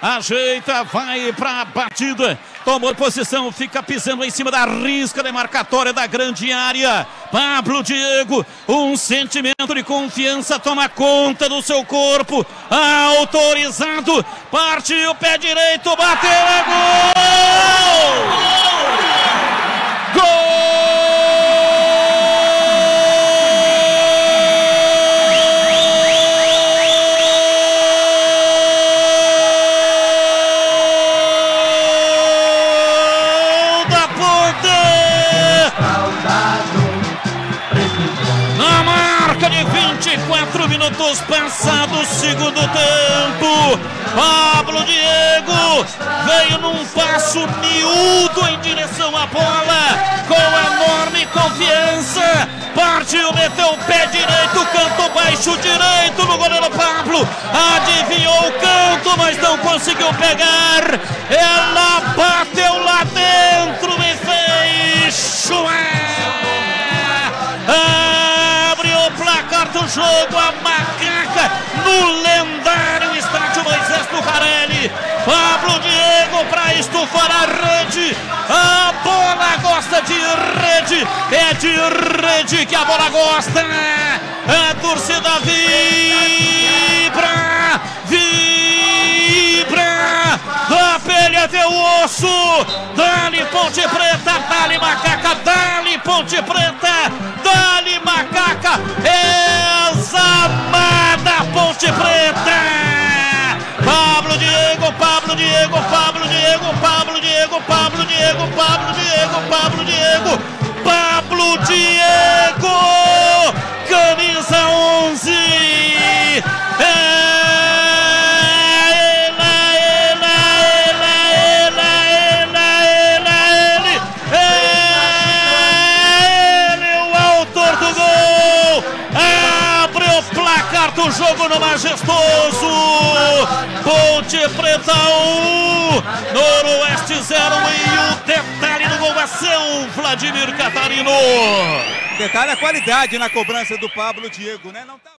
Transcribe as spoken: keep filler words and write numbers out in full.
ajeita, vai pra batida, tomou posição, fica pisando em cima da risca demarcatória da grande área. Pablo Diego, um sentimento de confiança toma conta do seu corpo, autorizado, partiu, pé direito, bateu, é gol! Gol! De vinte e quatro minutos passados, segundo tempo, Pablo Diego veio num passo miúdo em direção à bola, com enorme confiança, partiu, meteu o pé direito, canto baixo direito no goleiro Pablo, adivinhou o canto, mas não conseguiu pegar, ela bateu lá dentro e fez chué. Do jogo, a macaca no lendário estádio Moisés Lucarelli. Pablo Diego para estufar a rede. A bola gosta de rede, é de rede que a bola gosta. A torcida vibra, vibra, da pele até o osso. Dali Ponte Preta, dali macaca, dali Ponte Preta, dali macaca. Examada Ponte Preta. Pablo Diego, Pablo Diego, Pablo Diego, Pablo Diego, Pablo Diego, Pablo Diego, Pablo Diego, Pablo Diego, camisa onze. Do jogo no Majestoso, Ponte Preta um, Noroeste zero, e o detalhe do gol é seu, Vladimir Catarino. Detalhe a qualidade na cobrança do Pablo Diego, né? Não tá...